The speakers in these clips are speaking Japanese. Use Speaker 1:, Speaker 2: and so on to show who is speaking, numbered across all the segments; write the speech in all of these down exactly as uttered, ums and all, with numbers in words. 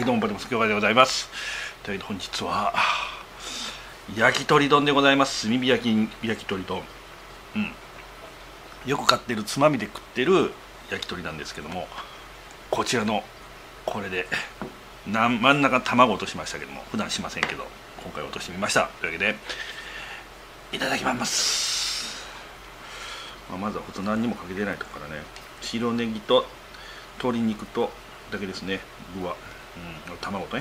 Speaker 1: どうもバリモス京香でございます。というわけで本日は焼き鳥丼でございます。炭火焼き焼き鳥丼、うん、よく買ってるつまみで食ってる焼き鳥なんですけども、こちらのこれでなん真ん中卵落としましたけども、普段しませんけど今回落としてみました。というわけでいただきます。まあ、まずは普通何にもかけてないとこからね、白ネギと鶏肉とだけですね。具は、うん、卵とね、うん、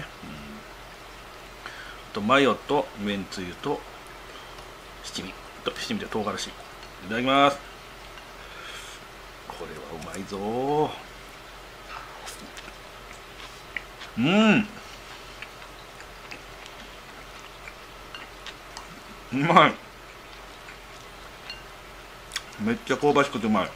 Speaker 1: あとマヨとめんつゆと七味と七味と唐辛子。いただきます。これはうまいぞー。うんうまい。めっちゃ香ばしくてうまい。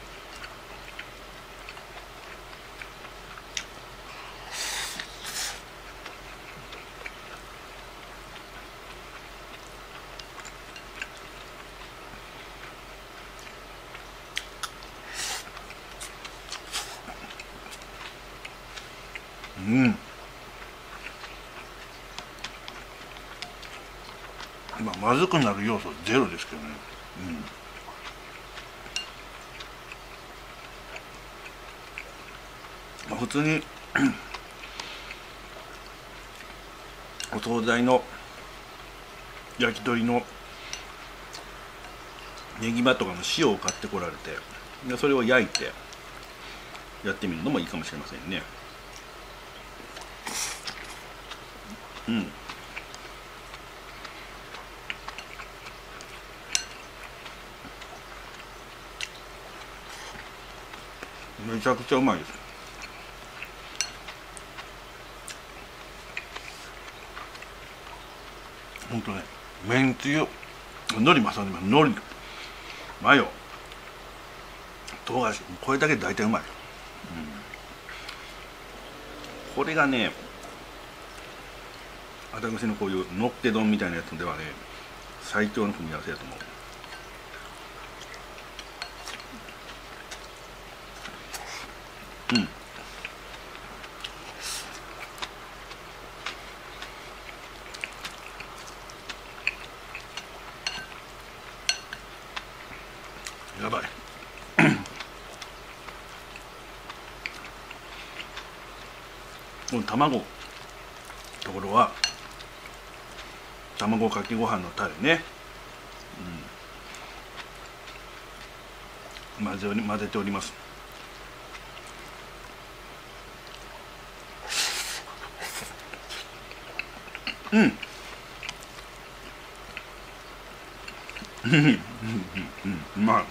Speaker 1: うん、まあ、まずくなる要素ゼロですけどね、うん、普通にお惣菜の焼き鳥のネギマとかの塩を買ってこられて、でそれを焼いてやってみるのもいいかもしれませんね。うん、めちゃくちゃうまいです。ほんとね、めんつゆ、海苔も挟んでます。海苔、マヨ、唐辛子、これだけで大体うまい、うん、これがね、私のこういうのっけ丼みたいなやつではね、最強の組み合わせだと思う。うん、やばいこの卵ところは卵かけご飯のタレね、うん、混ぜおり混ぜております。うんうんうんうんうんうまい。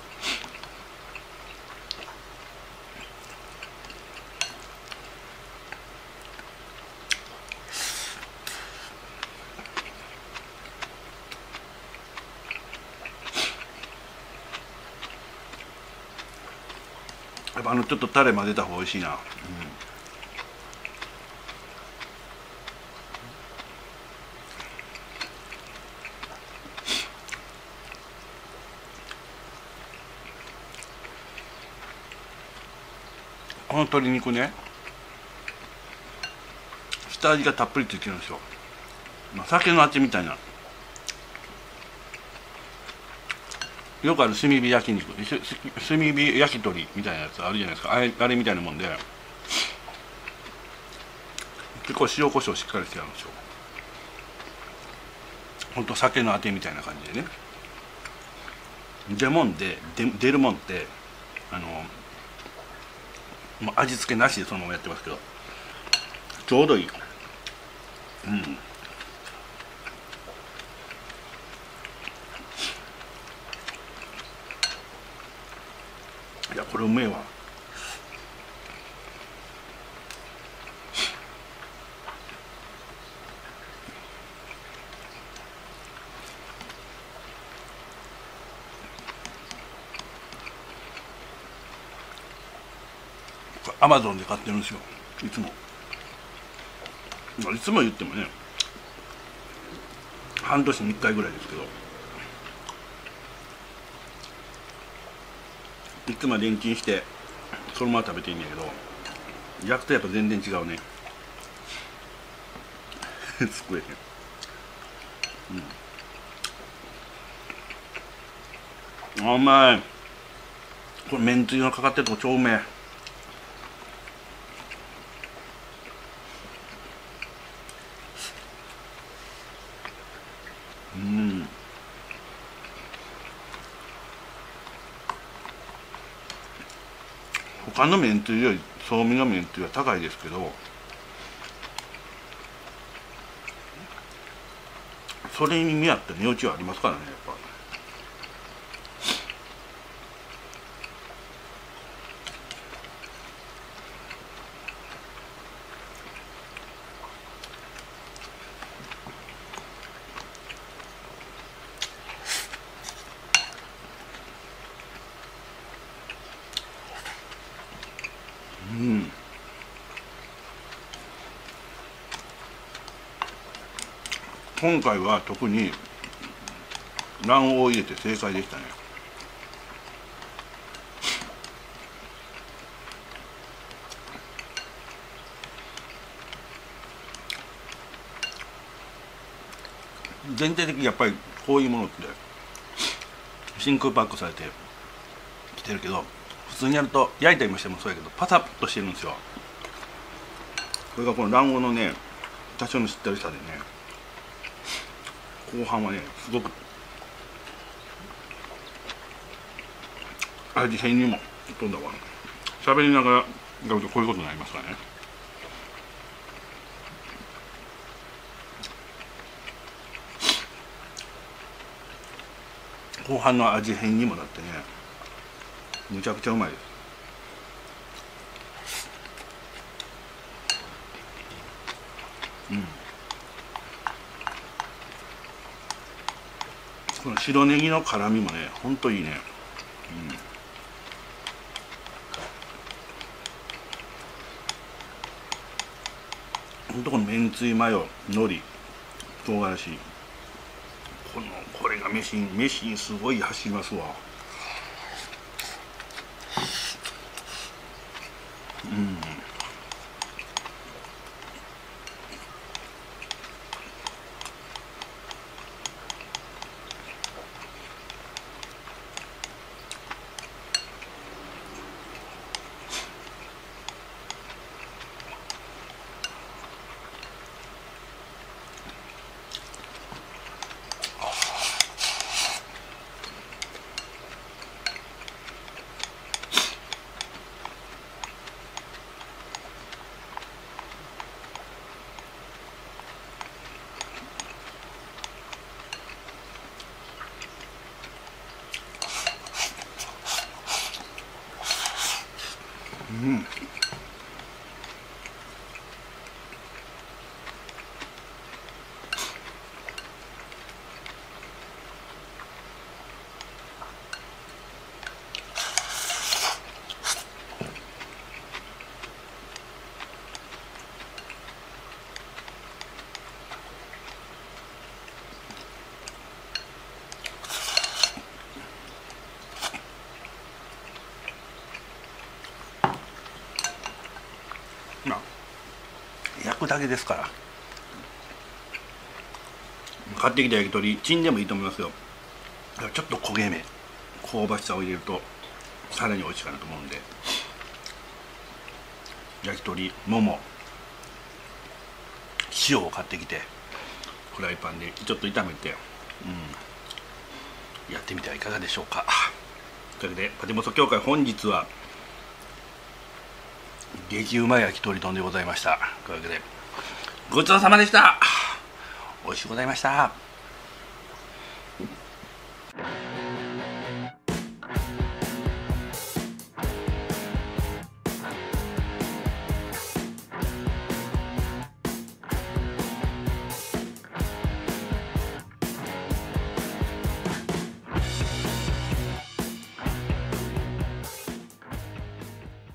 Speaker 1: やっぱあのちょっとタレ混ぜた方が美味しいな、うん、この鶏肉ね、下味がたっぷりついてるんですよ。まあ、酒の味みたいな、よくある炭火焼肉、炭火焼き鳥みたいなやつあるじゃないですか。あれ、あれみたいなもんで、結構塩コショウしっかりしてあるんですよ。ほんと酒のあてみたいな感じでね。でもんで出るもんってあのもう味付けなしでそのままやってますけど、ちょうどいい。うん、いやこれうめえわ。アマゾンで買ってるんですよ、いつも。いつも言ってもね半年にいっかいぐらいですけど、いつもレンチンしてそのまま食べていいんだけど、焼くとやっぱ全然違うね。 机へん。うん、あうまい。これめんつゆがかかってるとこ超うめえ。うん、他のめんつゆよりそうみのめんつゆは高いですけど、それに見合った値打ちはありますからね、やっぱ。うん、今回は特に卵黄を入れて正解でしたね。全体的にやっぱりこういうものって真空パックされてきてるけど、普通にやると焼いたりもしてもそうやけどパサッとしてるんですよ。これがこの卵黄のね多少のしっとりさでね、後半はねすごく味変にも飛んだわ。喋りながらやるとこういうことになりますからね。後半の味変にもなってね、むちゃくちゃうまいです。うん、この白ネギの辛みもねほんといいね。うん、ほんとこのめんつゆ、マヨ、海苔、唐辛子、このこれが飯に飯にすごい走りますわ。うん、うん、まあ焼くだけですから。買ってきた焼き鳥チンでもいいと思いますよ。ちょっと焦げ目、香ばしさを入れるとさらに美味しいかなと思うんで、焼き鳥、もも、塩を買ってきてフライパンでちょっと炒めて、うん、やってみてはいかがでしょうか。というわけでパテモソ協会、本日は激うまい焼き鳥丼でございました。というわけでごちそうさまでした。美味しゅうございました。